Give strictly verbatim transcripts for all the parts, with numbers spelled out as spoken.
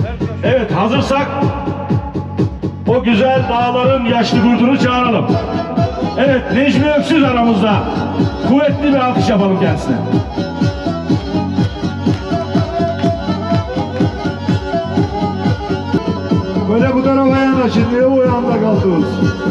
Evet, hazırsak o güzel dağların yaşlı kurdunu çağıralım. Evet, Necmi Öksüz aramızda. Kuvvetli bir alkış yapalım kendisine. Böyle bu tarafa yanaşın, niye bu yanda kaldınız?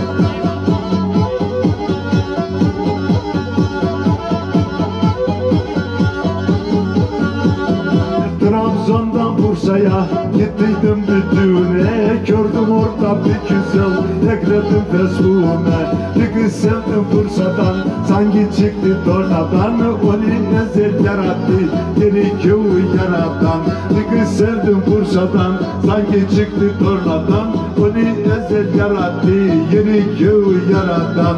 Trabzon'dan Bursa'ya gittiydim bir düğüne, gördüm orada bir güzel, ekledim Facebook'una. Bir kız sevdim Bursa'dan, sanki çıktı tornadan, onu ezel yarattı, yeni köyü yaratan. Bir kız sevdim Bursa'dan, sanki çıktı tornadan, onu ezel yarattı, yeni köyü yaratan.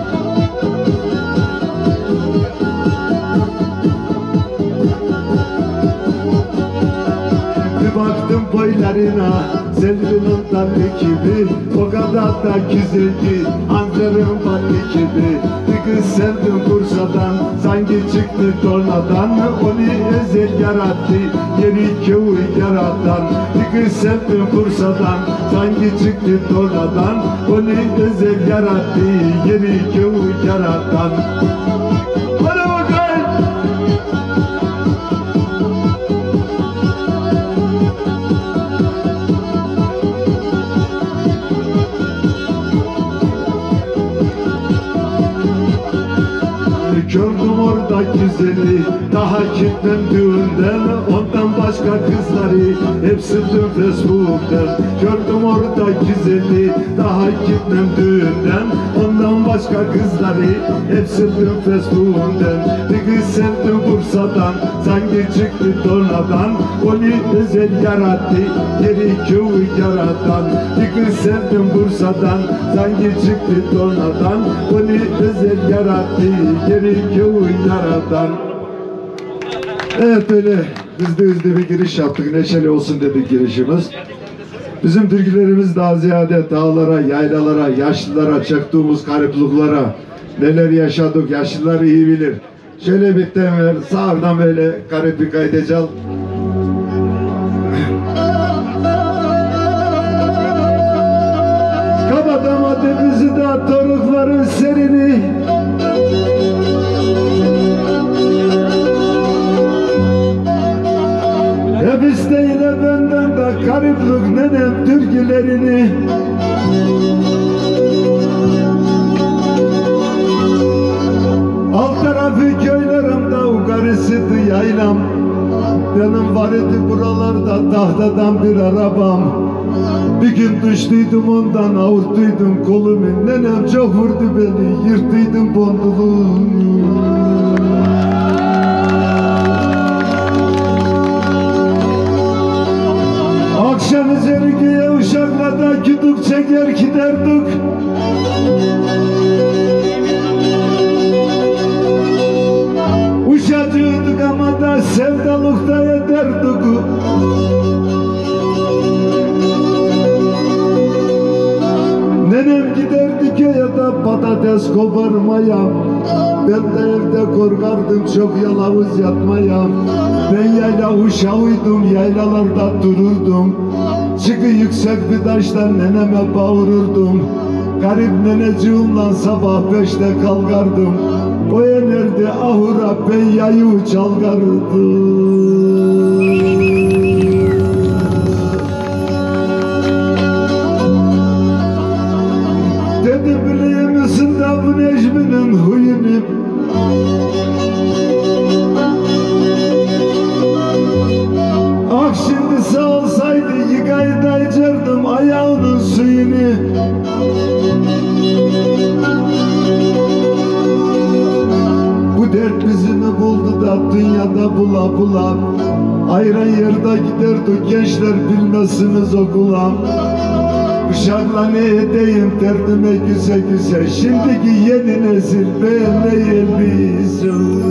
Baktım boylarına, Selvi'nin tatlı gibi, o kadar da güzeldi, Ankara'nın ballı gibi. Bir kız sevdim Bursa'dan, sanki çıktı tornadan, onu ezel yarattı, yeni köyü yaratan. Bir kız sevdim Bursa'dan, sanki çıktı tornadan, onu ezel yarattı, yeni köyü yaratan. Gördüm orada güzeli, daha gitmem düğünden, ondan başka kızları hep sildim Facebook'tan. Gördüm orada güzeli, daha gitmem düğünden, ondan başka kızları hep sildim Facebook'tan. Bir kız sevdim Bursa'dan, sanki çıktı tornadan, onu özel yarattı, yeni köyü yaratan. Bir kız sevdim Bursa'dan, sanki çıktı tornadan, onu özel yarattı, yeni köyü yaratan. Evet, öyle hızlı hızlı bir giriş yaptık, neşeli olsun dedik girişimiz. Bizim türkülerimiz daha ziyade dağlara, yaylalara, yaşlılara, çektiğimiz garipliklara, neler yaşadık, yaşlılar iyi bilir. Şöyle bir temel, sağdan böyle garip bir kaydedeceğim. Kapatamadı bizi de torukların serini. Hep isteyle benden de gariplik nenem türkülerini. Alt tarafı köylerimde ugarısıydı yaylam. Benim var idi buralarda tahtadan bir arabam. Bir gün düştüydüm ondan, avurttuydum kolumu. Nenem çok vurdu beni, yırttıydım bonduluğunu. Akşam üzeri uşaklarda güdük çeker giderdik. Uşacıydık ama da sevdalıkta ederdik. Nenem giderdi köye de patates koparmaya. Ben de evde korkardım çok yalavuz yatmaya. Ben yayla uşağıydım, yaylalarda dururdum. Çıkı yüksek bir taştan neneme bağırırdım. Garip neneciğimle sabah beşte kalkardım. O enerdi ahura ben yayı çalgardım. Dedi biliyor musun da bu Necmi'nin huyunu? Ah şimdi sağ olsaydı yıkayı da içerdim ayağının suyunu. Bu dert bizini buldu da dünyada bula bula. Ayran yerde giderdik gençler bilmezsiniz okula. Uşakla ne edeyim derdime güze güze. Şimdiki yeni nesil beğenmeyi bizim.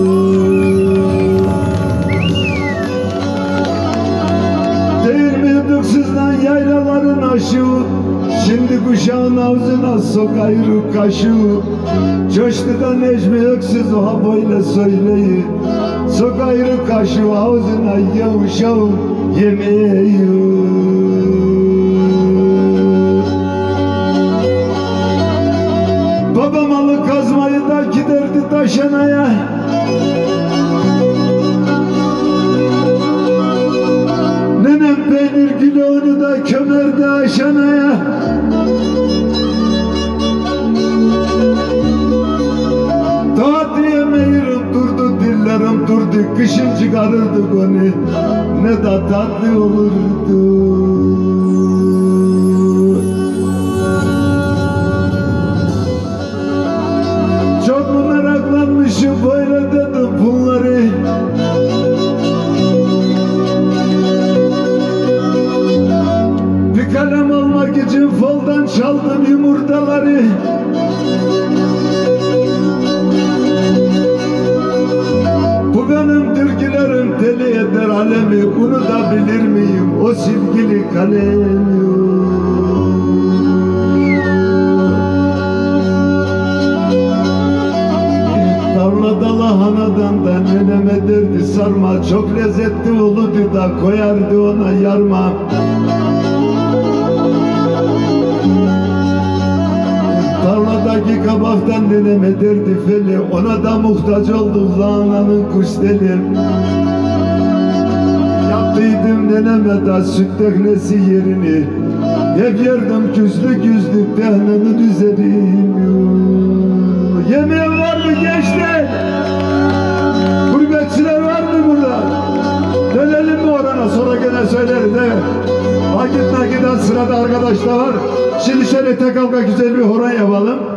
Değil miydik sizden yaylaların aşığı? Şimdi kuşağın ağzına sokayır kaşığı. Coştu da Necmi Öksüz oha böyle söyleyi. Sokayır kaşığı ağzına yavuşağım yemeği. da kömerde aşanaya, ta diyemeyirim durdu dillerim durdu, kışın çıkarırdık onu, ne da tatlı olurdu. Çok mu meraklanmışım böyle dedim bunları, bir kalem almak için faldan çaldım yumurtaları. Bu benim türkülerim teli eder alemi, unutabilir miyim o silgili kalemi? Tarlada lahanadan da neneme derdi sarma, çok lezzetli olurdu da koyardı ona yarma. Tarladaki kabaktan neneme derdi feli, ona da muhtaç olduk lahananın kuşteli. Yaptıydım neneme da süt teknesi yerini, hep yerdim küzlük yüzlük tehnenin üzerini. Yemeğe var mı gençler? Gurbetçiler var mı burada? Dönelim mi orana, sonra gene söyleriz, evet. Vakit nakiden sırada arkadaşlar var. Şimdi şöyle tek halka güzel bir horon yapalım.